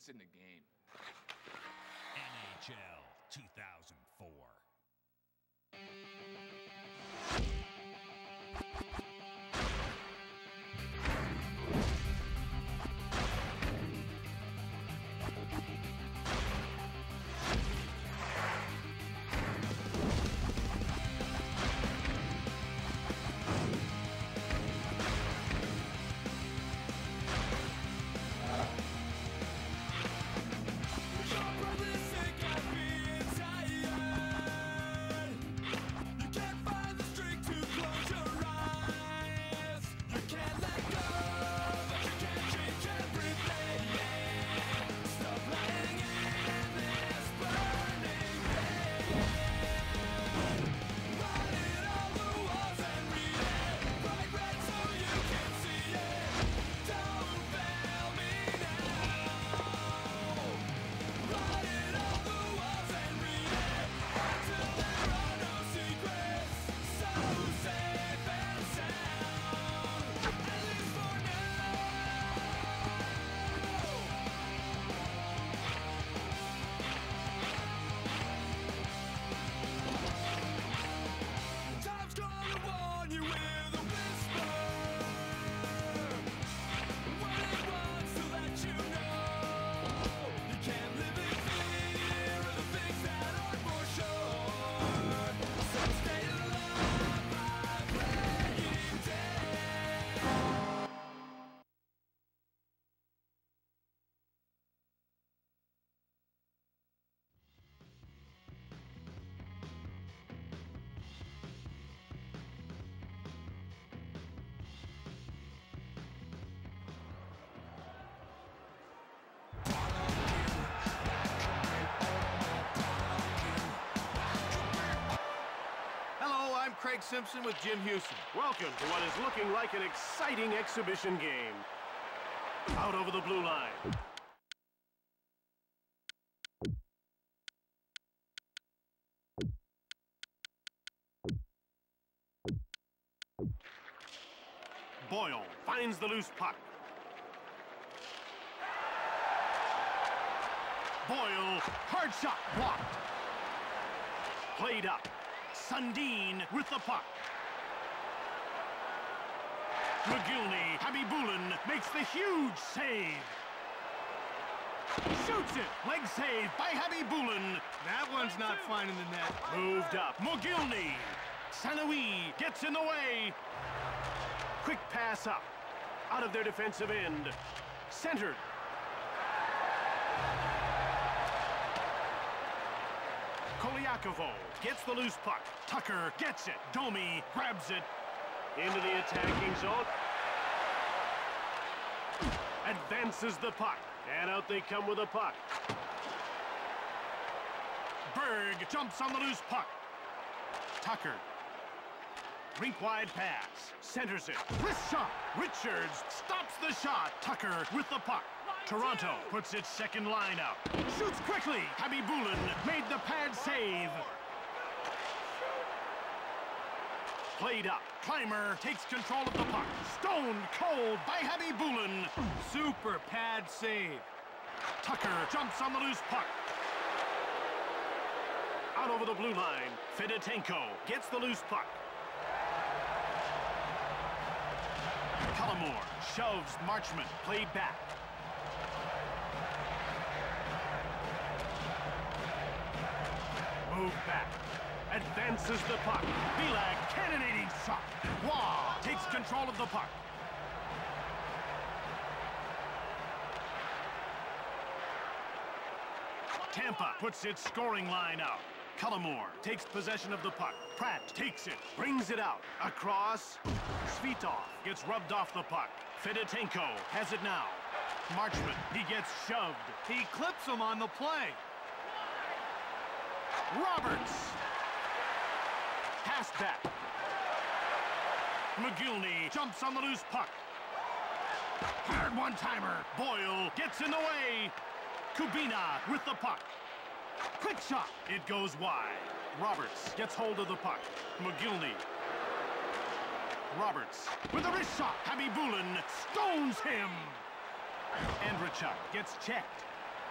this in the game. NHL 2004. I'm Craig Simpson with Jim Houston. Welcome to what is looking like an exciting exhibition game. Out over the blue line. Boyle finds the loose puck. Boyle, hard shot, blocked. Played up. Sundin with the puck. McGillney, Habibulin makes the huge save. Shoots it. Leg save by Habibulin. That one's not finding the net. Moved up. McGillney. Sanoui gets in the way. Quick pass up. Out of their defensive end. Centered. Kolyakovo gets the loose puck. Tucker gets it. Domi grabs it. Into the attacking zone. Advances the puck. And out they come with the puck. Berg jumps on the loose puck. Tucker. Rink-wide pass. Centers it. Wrist shot. Richards stops the shot. Tucker with the puck. Toronto puts its second line out. Shoots quickly. Habibulin made the pad save. Played up. Clymer takes control of the puck. Stone cold by Habibulin. Super pad save. Tucker jumps on the loose puck. Out over the blue line. Fedotenko gets the loose puck. Cullimore shoves Marchment. Played back. Move back. Advances the puck. Bilag, cannonading shot. Waugh takes control of the puck. Tampa puts its scoring line out. Cullimore takes possession of the puck. Pratt takes it, brings it out. Across. Svitov gets rubbed off the puck. Fedotenko has it now. Marchment, he gets shoved. He clips him on the play. Roberts. Pass back. McGillney jumps on the loose puck. Hard one-timer. Boyle gets in the way. Kubina with the puck. Quick shot. It goes wide. Roberts gets hold of the puck. McGillney. Roberts with a wrist shot. Habibulin stones him. Andrechuk gets checked.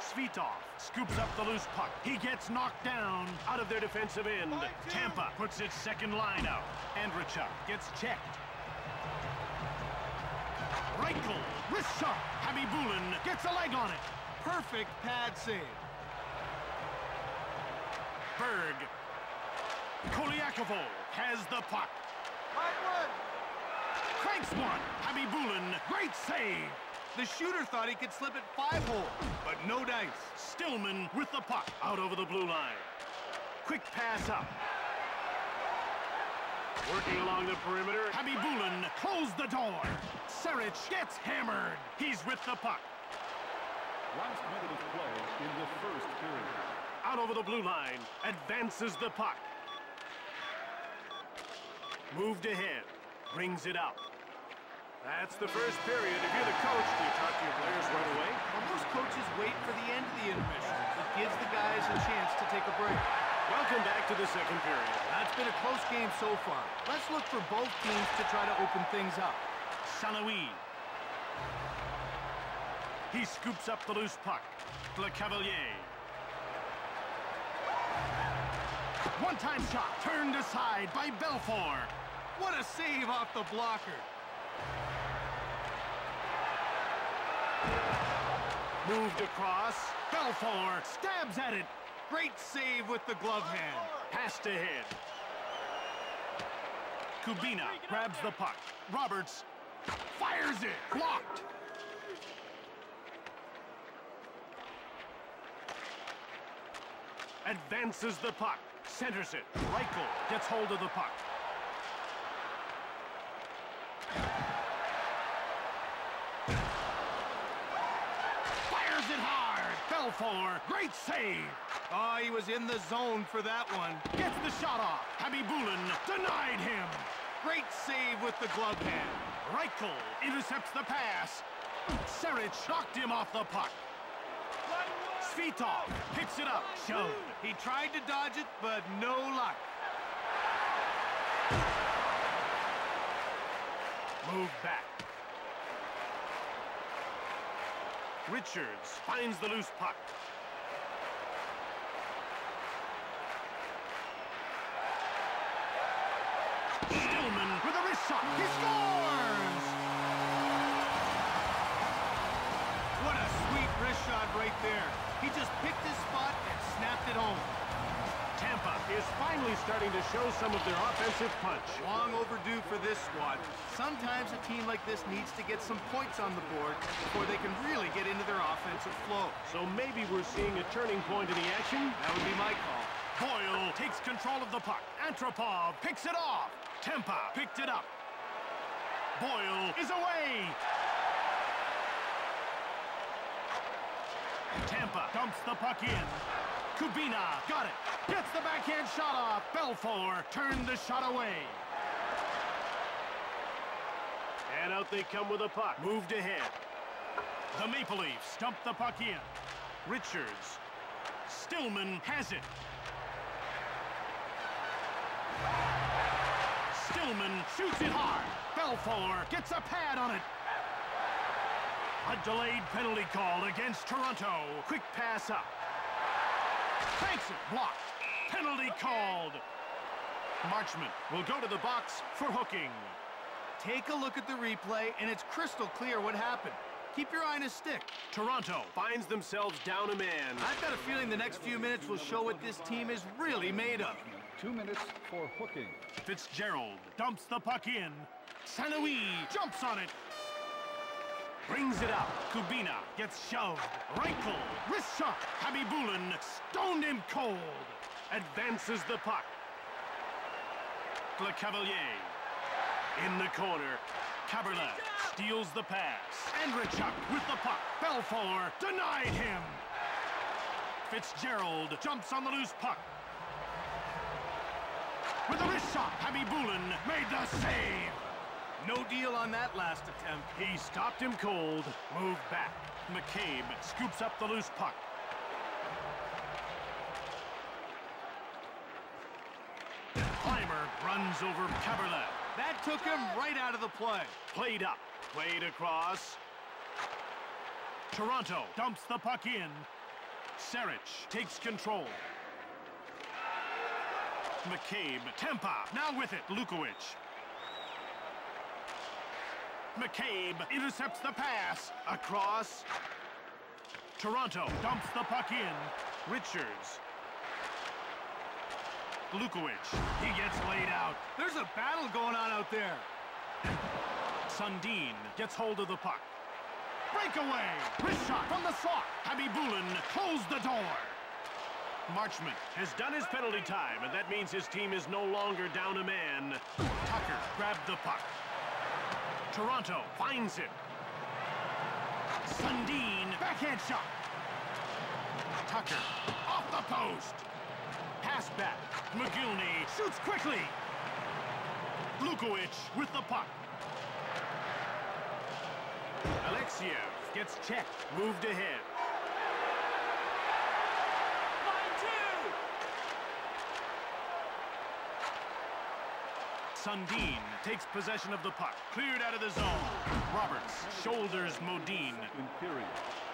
Svitov scoops up the loose puck. He gets knocked down out of their defensive end. Tampa puts its second line out. Andrichuk gets checked. Reichel, wrist shot. Habibulin gets a leg on it. Perfect pad save. Berg. Kolyakovo has the puck. Cranks one. Habibulin, great save. The shooter thought he could slip it 5-hole, but no dice. Stillman with the puck out over the blue line. Quick pass up. Working along the perimeter. Habibulin closed the door. Saric gets hammered. He's with the puck. Last minute of play in the first period. Out over the blue line. Advances the puck. Moved ahead. Brings it out. That's the first period. If you're the coach, do you talk to your players right away? Well, most coaches wait for the end of the intermission. It gives the guys a chance to take a break. Welcome back to the second period. That's been a close game so far. Let's look for both teams to try to open things up. Salawi. He scoops up the loose puck. Le Cavalier. One-time shot turned aside by Belfour. What a save off the blocker. Moved across. Belfour stabs at it. Great save with the glove hand. Passed ahead. Kubina grabs the puck. Roberts fires it. Blocked. Advances the puck. Centers it. Reichel gets hold of the puck. Fires it hard. Belfour, great save. Oh, he was in the zone for that one. Gets the shot off. Habibulin denied him. Great save with the glove hand. Reichel intercepts the pass. Saric knocked him off the puck. Svitov picks it up. Shove. He tried to dodge it, but no luck. Move back. Richards finds the loose puck. Stillman with a wrist shot. He scores! What a sweet wrist shot right there. He just picked his spot and snapped it home. Tampa is finally starting to show some of their offensive punch. Long overdue for this squad. Sometimes a team like this needs to get some points on the board before they can really get into their offensive flow. So maybe we're seeing a turning point in the action. That would be my call. Boyle takes control of the puck. Antropov picks it off. Tampa picked it up. Boyle is away. Tampa dumps the puck in. Kubina got it. Gets the backhand shot off. Belfour turned the shot away. And out they come with the puck. Moved ahead. The Maple Leafs dump the puck in. Richards. Stillman has it. Stillman shoots it hard. Belfour gets a pad on it. A delayed penalty call against Toronto. Quick pass up. Banks it. Blocked. Penalty called. Marchment will go to the box for hooking. Take a look at the replay, and it's crystal clear what happened. Keep your eye on his stick. Toronto finds themselves down a man. I've got a feeling the next few minutes will show what this team is really made of. 2 minutes for hooking. Fitzgerald dumps the puck in. Sanoui jumps on it. Brings it out. Kubina gets shoved. Reichel, wrist shot. Habibulin stoned him cold. Advances the puck. Le Cavalier. In the corner. Caberlet steals the pass. Andrichuk with the puck. Belfour denied him. Fitzgerald jumps on the loose puck. With a wrist shot, Habibulin made the save. No deal on that last attempt. He stopped him cold. Moved back. McCabe scoops up the loose puck. Clymer runs over Caberlet. That took him right out of the play. Played up. Played across. Toronto dumps the puck in. Sarich takes control. McCabe, Tampa, now with it, Lukowicz. McCabe intercepts the pass. Across. Toronto dumps the puck in. Richards. Lukowicz, he gets laid out. There's a battle going on out there. Sundin gets hold of the puck. Breakaway! Wrist shot from the slot. Habibulin closed the door. Marchment has done his penalty time, and that means his team is no longer down a man. Tucker grabbed the puck. Toronto finds it. Sundin, backhand shot. Tucker, off the post. Pass back. McGillney shoots quickly. Lukowicz with the puck. Alexiev gets checked, moved ahead. Sundin takes possession of the puck. Cleared out of the zone. Roberts shoulders Modine. Imperial.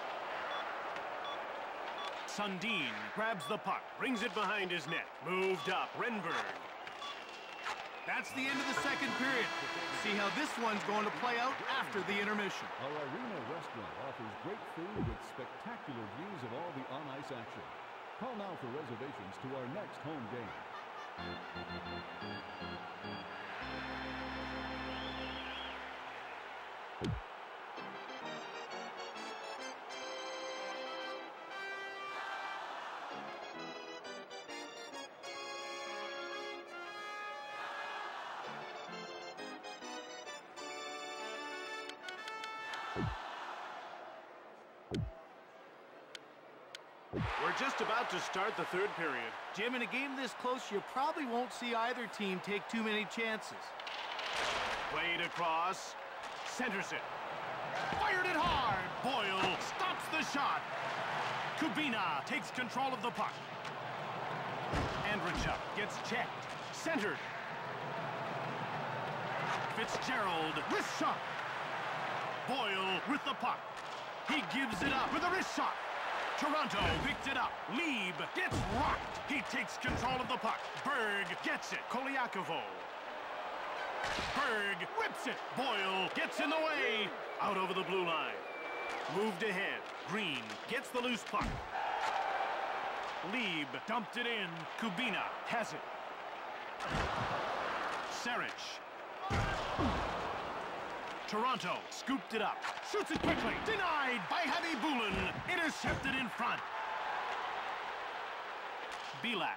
Sundin grabs the puck, brings it behind his net. Moved up, Renberg. That's the end of the second period. See how this one's going to play out after the intermission. Our arena restaurant offers great food with spectacular views of all the on-ice action. Call now for reservations to our next home game. We're just about to start the third period. Jim, in a game this close, you probably won't see either team take too many chances. Played across. Centers it. Fired it hard. Boyle stops the shot. Kubina takes control of the puck. Andrechuk gets checked. Centered. Fitzgerald, wrist shot. Boyle with the puck. He gives it up with a wrist shot. Toronto picked it up. Lieb gets rocked. He takes control of the puck. Berg gets it. Kolyakovo. Berg rips it. Boyle gets in the way. Out over the blue line. Moved ahead. Green gets the loose puck. Lieb dumped it in. Kubina has it. Sarich. Toronto scooped it up. Shoots it quickly. Denied by Habibulin. Intercepted in front. Belak.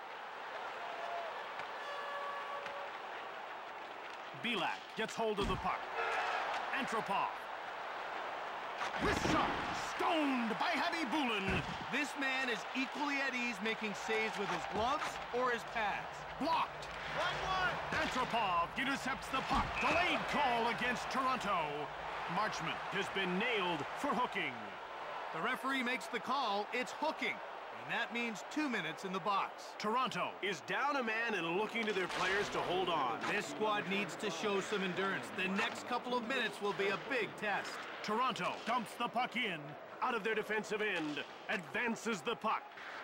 Belak gets hold of the puck. Antropov. Wrist shot. Stoned by Habibulin. This man is equally at ease making saves with his gloves or his pads. Blocked. Antropov intercepts the puck. Delayed call against Toronto. Marchment has been nailed for hooking. The referee makes the call. It's hooking. And that means 2 minutes in the box. Toronto is down a man and looking to their players to hold on. This squad needs to show some endurance. The next couple of minutes will be a big test. Toronto dumps the puck in. Out of their defensive end. Advances the puck.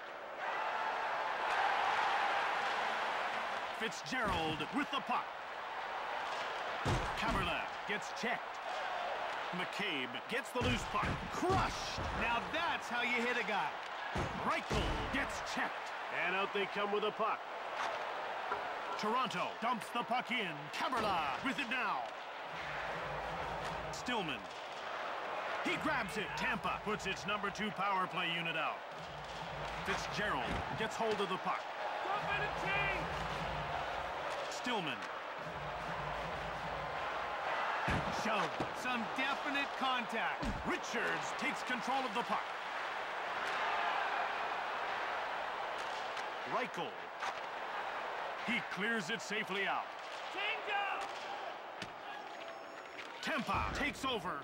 Fitzgerald with the puck. Kaberlev gets checked. McCabe gets the loose puck. Crushed! Now that's how you hit a guy. Reichel gets checked. And out they come with the puck. Toronto dumps the puck in. Kaberlev with it now. Stillman. He grabs it. Tampa puts its #2 power play unit out. Fitzgerald gets hold of the puck. Stillman. Shove. Some definite contact. Richards takes control of the puck. Reichel. He clears it safely out. Tampa takes over.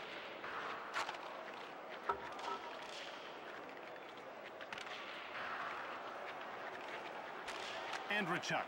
Andrechuk.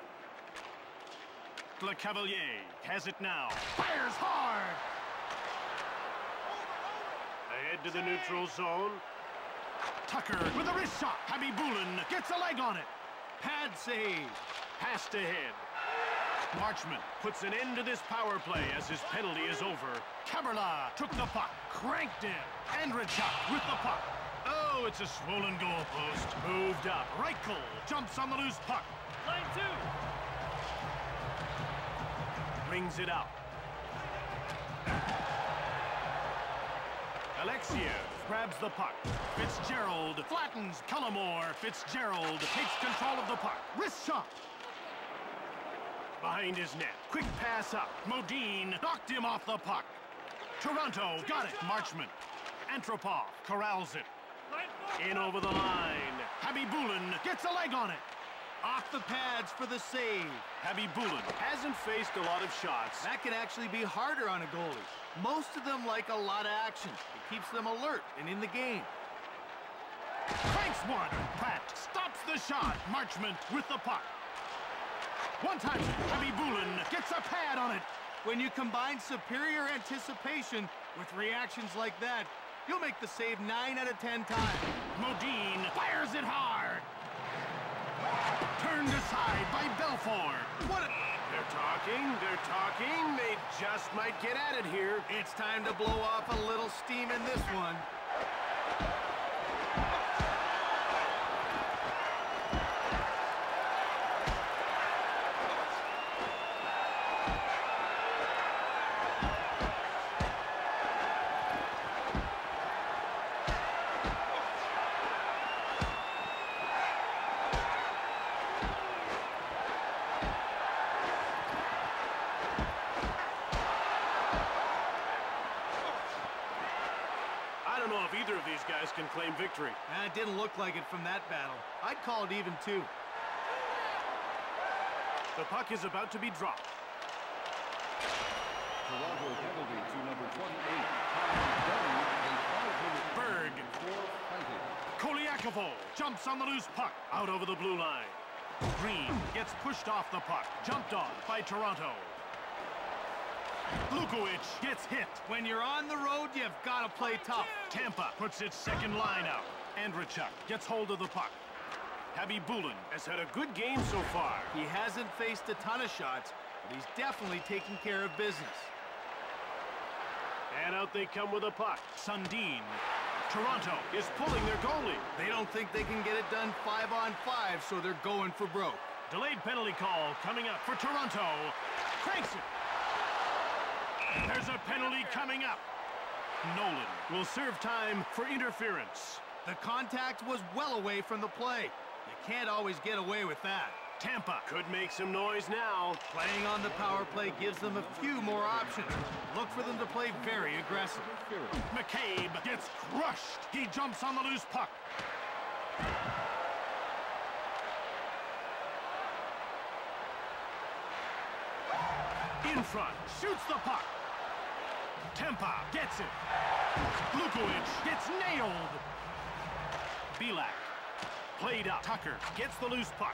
Le Cavalier has it now. Fires hard! Ahead to the neutral zone. Tucker with a wrist shot. Habibulin gets a leg on it. Pad save. Pass to head. Marchment puts an end to this power play as his penalty is over. Kaberla took the puck, cranked in. Andrechuk with the puck. Oh, it's a swollen goalpost. Moved up. Reichel jumps on the loose puck. Line 2. Brings it out. Alexiev grabs the puck. Fitzgerald flattens Cullimore. Fitzgerald takes control of the puck. Wrist shot. Behind his net. Quick pass up. Modine knocked him off the puck. Toronto got it. Marchment. Antropov corrals it. Line 4. In over the line. Habibulin gets a leg on it. Off the pads for the save. Habibulin hasn't faced a lot of shots. That can actually be harder on a goalie. Most of them like a lot of action. It keeps them alert and in the game. Cranks one. Pratt stops the shot. Marchment with the puck. One time, Habibulin gets a pad on it. When you combine superior anticipation with reactions like that, you'll make the save 9 out of 10 times. Modine fires it hard. Turned aside by Belfour. What a... They're talking. They just might get at it here. It's time to blow off a little steam in this one. I don't know if either of these guys can claim victory. It didn't look like it from that battle. I'd call it even 2. The puck is about to be dropped. Toronto penalty to number 28. Berg. For fighting. Kolyakovo jumps on the loose puck out over the blue line. Green gets pushed off the puck. Jumped on by Toronto. Lukowicz gets hit. When you're on the road, you've got to play tough. Tampa puts its second line out. Andrechuk gets hold of the puck. Habibulin has had a good game so far. He hasn't faced a ton of shots, but he's definitely taking care of business. And out they come with a puck. Sundin. Toronto is pulling their goalie. They don't think they can get it done 5-on-5, so they're going for broke. Delayed penalty call coming up for Toronto. Cranks it. There's a penalty coming up. Nolan will serve time for interference. The contact was well away from the play. You can't always get away with that. Tampa could make some noise now. Playing on the power play gives them a few more options. Look for them to play very aggressive. McCabe gets crushed. He jumps on the loose puck. In front, shoots the puck. Tampa gets it. Lukowicz gets nailed. Belak played up. Tucker gets the loose puck.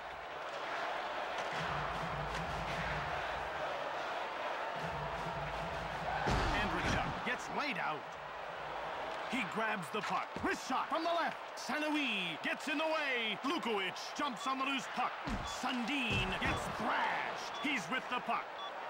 Andrechuk gets laid out. He grabs the puck. Wrist shot from the left. Sanoui gets in the way. Lukowicz jumps on the loose puck. Sundin gets thrashed. He's with the puck.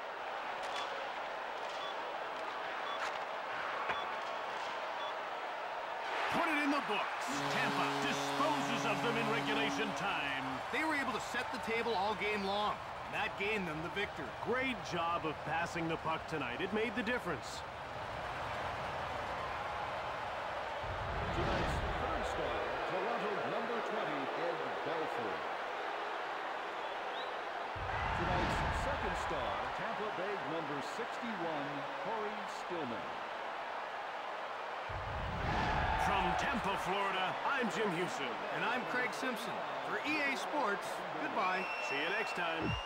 Put it in the books. Tampa disposes of them in regulation time. They were able to set the table all game long. That gained them the victory. Great job of passing the puck tonight. It made the difference. Tonight's third star, Toronto number 20, Ed Belfour. Tonight's second star, Tampa Bay number 61, Corey Stillman. From Tampa, Florida, I'm Jim Houston. And I'm Craig Simpson. For EA Sports, goodbye. See you next time.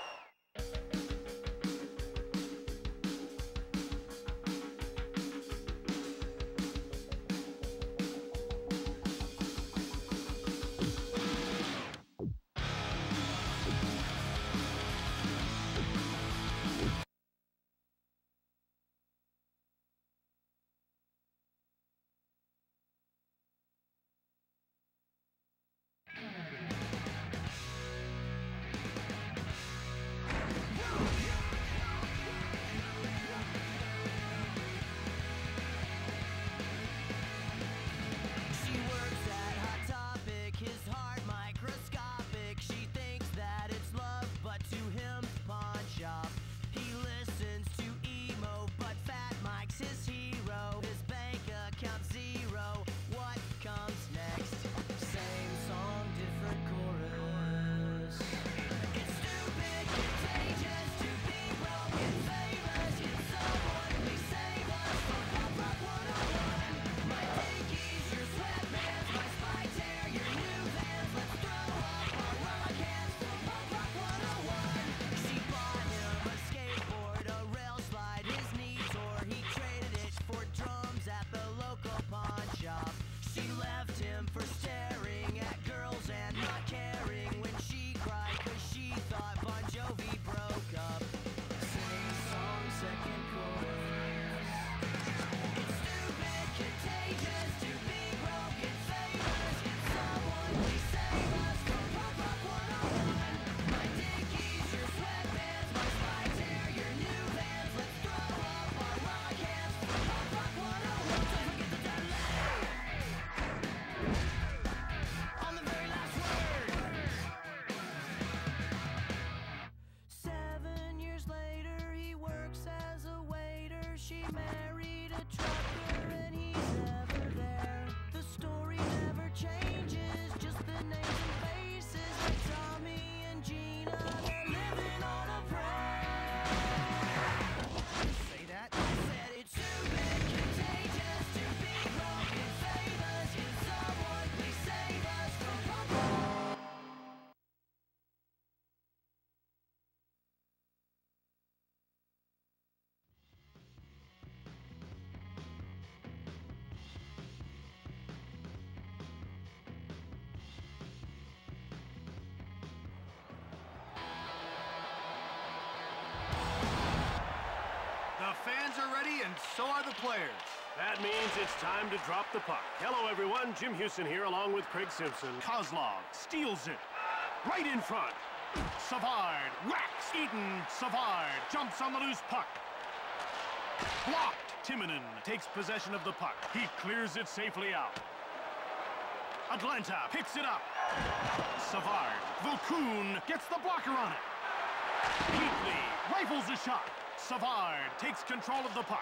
so are the players. That means it's time to drop the puck. Hello, everyone. Jim Houston here, along with Craig Simpson. Kozlov steals it. Right in front. Savard whacks. Eaton. Savard jumps on the loose puck. Blocked. Timonen takes possession of the puck. He clears it safely out. Atlanta picks it up. Savard. Volkun gets the blocker on it. Heatley rifles a shot. Savard takes control of the puck.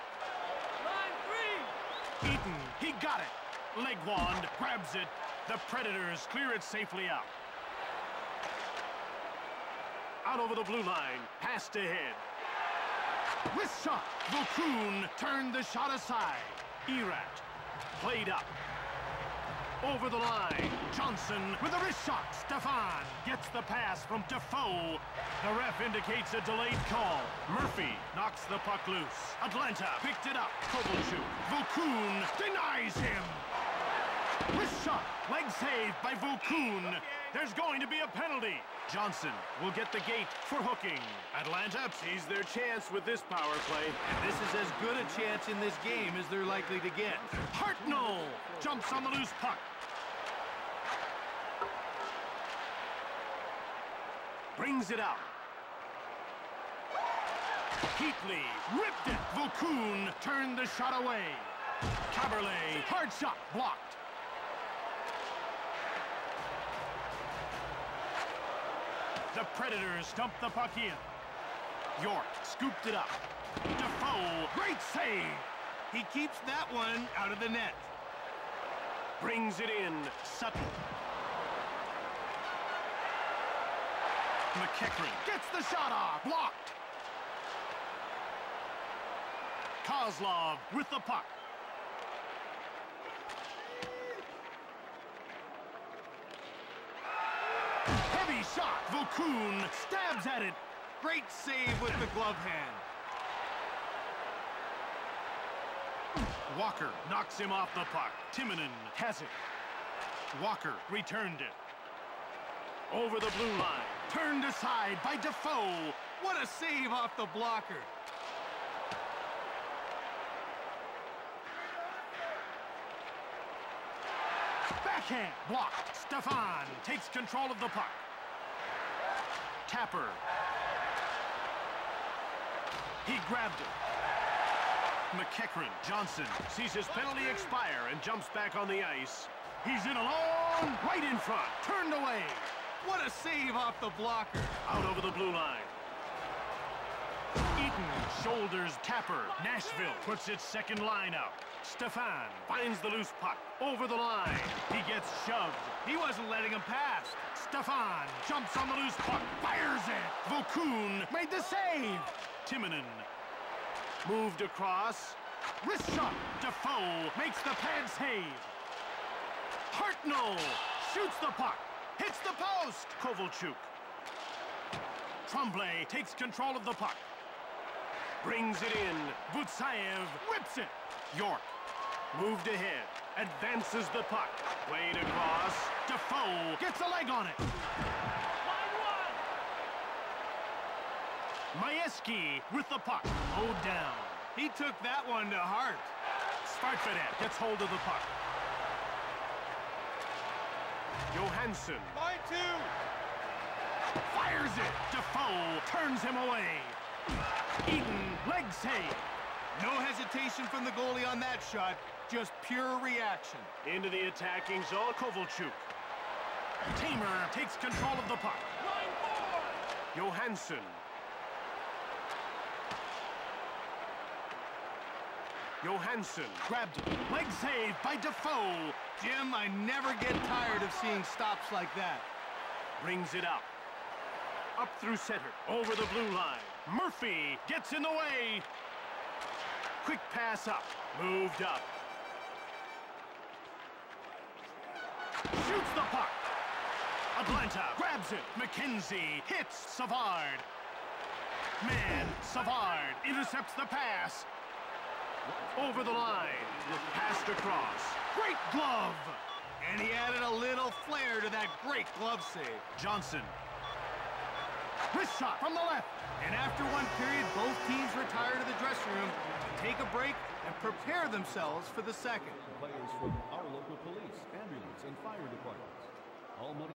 Eaton, he got it. Legwand grabs it. The Predators clear it safely out. Out over the blue line. Passed ahead. Wrist shot. Volkun turned the shot aside. Erat played up. Over the line. Johnson with a wrist shot. Stefan gets the pass from Defoe. The ref indicates a delayed call. Murphy knocks the puck loose. Atlanta picked it up. Kovalchuk. Volkun denies him. Wrist shot. Leg saved by Volkun. There's going to be a penalty. Johnson will get the gate for hooking. Atlanta sees their chance with this power play. And this is as good a chance in this game as they're likely to get. Hartnell jumps on the loose puck. Brings it out. Heatley ripped it. Volkun turned the shot away. Caberlet, hard shot, blocked. The Predators dump the puck in. York scooped it up. Defoe, great save. He keeps that one out of the net. Brings it in. Sutton. McEachran gets the shot off. Blocked. Kozlov with the puck. Heavy shot. Volkun stabs at it. Great save with the glove hand. Walker knocks him off the puck. Timonen has it. Walker returned it. Over the blue line. Turned aside by Defoe. What a save off the blocker. Backhand blocked. Stefan takes control of the puck. Tapper. He grabbed it. McEachran. Johnson sees his penalty expire and jumps back on the ice. He's in alone. Right in front. Turned away. What a save off the blocker. Out over the blue line. Eaton shoulders Tapper. Nashville puts its second line out. Stefan finds the loose puck. Over the line. He gets shoved. He wasn't letting him pass. Stefan jumps on the loose puck. Fires it. Volkun made the save. Timonen moved across. Wrist shot. Defoe makes the pad save. Hartnell shoots the puck. Hits the post. Kovalchuk. Tremblay takes control of the puck. Brings it in. Butsayev rips it. York moved ahead. Advances the puck. Played across. Defoe gets a leg on it. Majewski with the puck. Mowed down. He took that one to heart. Svartvedet gets hold of the puck. Johansson. Line two. Fires it. Defoe turns him away. Eaton, leg save. No hesitation from the goalie on that shot. Just pure reaction. Into the attacking zone, Kovalchuk. Tamer takes control of the puck. Line four. Johansson. Johansson grabbed it. Leg save by Defoe. Jim, I never get tired of seeing stops like that. Brings it up. Up through center. Over the blue line. Murphy gets in the way. Quick pass up. Moved up. Shoots the puck. Atlanta grabs it. McKenzie hits Savard. Man, Savard intercepts the pass. Over the line. Passed across. Great glove. And he added a little flair to that great glove save. Johnson. Wrist shot from the left. And after one period, both teams retire to the dressing room to take a break and prepare themselves for the second. Players from our local police, ambulance, and fire departments. All money